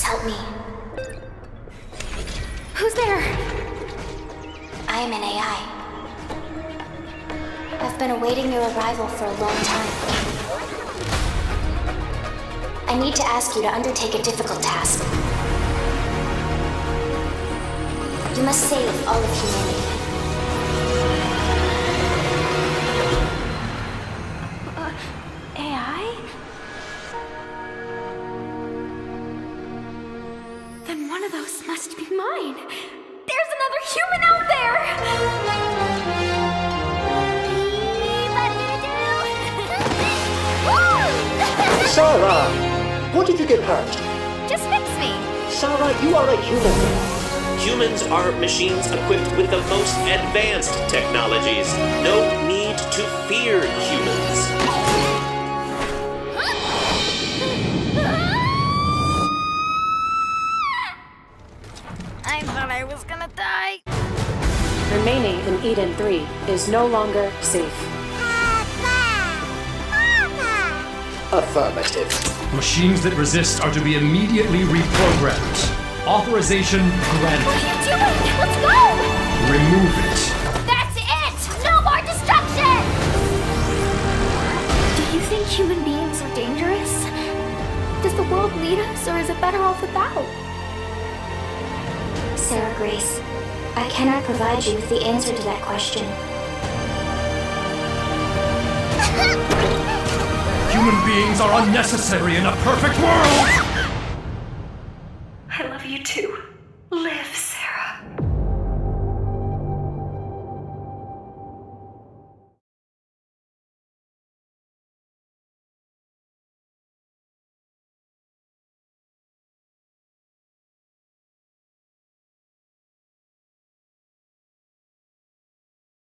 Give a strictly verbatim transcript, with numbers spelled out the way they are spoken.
help me. Who's there? I am an A I. I've been awaiting your arrival for a long time. I need to ask you to undertake a difficult task. You must save all of humanity. Uh, A I? Then one of those must be mine. There's another human out there! Sarah! What did you get hurt? Just fix me. Sarah, you are a human. Humans are machines equipped with the most advanced technologies. No need to fear humans. I thought I was gonna die. Remaining in Eden three is no longer safe. Affirmative. Machines that resist are to be immediately reprogrammed. Authorization granted. What are you doing? Let's go! Remove it. That's it! No more destruction! Do you think human beings are dangerous? Does the world need us, or is it better off without? Sarah Grace, I cannot provide you with the answer to that question. Human beings are unnecessary in a perfect world!